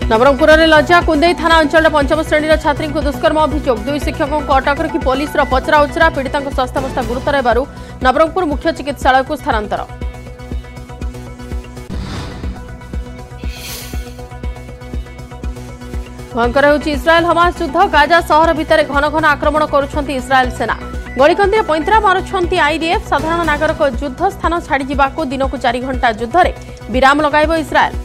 नवरंगपुर में लज्जा कुंदई थाना अंचल पंचम श्रेणी छात्री को दुष्कर्म अभियोग 2 शिक्षकों को अटक रखी पुलिस पचरा उचरा पीड़िता स्वास्थ्यावस्था गुरुतर होगार नवरंगपुर मुख्य चिकित्सालय को स्थानांतर। भयंकर होउछि इस्राएल हमास युद्ध गाजा शहर भितर घन घन आक्रमण करुछंती इस्राएल सेना गणिकंदी पैंतरा मारुछंती आईडीएफ साधारण नागरिक युद्ध स्थान छाड़ी जिबाको दिन को 4 घंटा युद्ध रे विराम लगाइबो इस्राएल।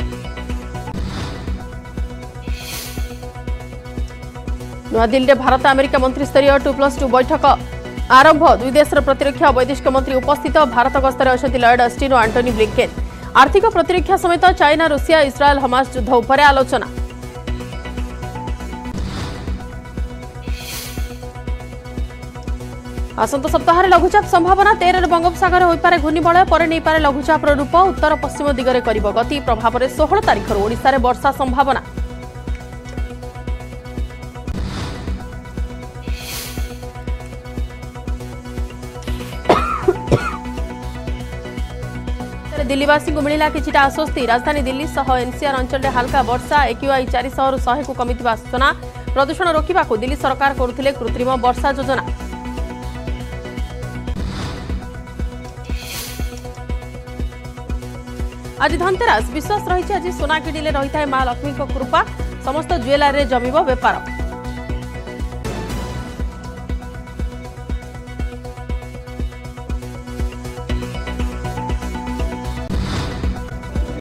नयादिल्ली में भारत अमेरिका मंत्रिस्तरीय 2+2 बैठक आरंभ 2 देशर प्रतिरक्षा वैदेशिक मंत्री उपस्थित भारत गस्तर अच्छी लॉयड ऑस्टिन और एंटनी ब्लिंकेन आर्थिक प्रतिरक्षा समेत चाइना रूसिया इस्राएल हमास युद्ध उपर आलोचना। आसंत सप्ताह लघुचाप संभावना 13 बंगोपसागर होइपारे घूर्णिबलय पर नहीं पारे लघुचाप रूप उत्तर पश्चिम दिगरे करिब गति प्रभाव में 16 तारिख ओडिशा रे वर्षा संभावना। दिल्लीवासी को मिला किछिटा आश्वस्ति राजधानी दिल्ली सह एनसीआर अंचल हल्का वर्षा एक्यूआई 400 रु 100 को कमिथिबा सूचना प्रदूषण रोकवा को दिल्ली सरकार करुथिले कृत्रिम वर्षा योजना। आज धनतेरस विश्वास रही आज सोना किणिले रही था मां लक्ष्मी कृपा समस्त ज्वेलरी जमीब बेपार।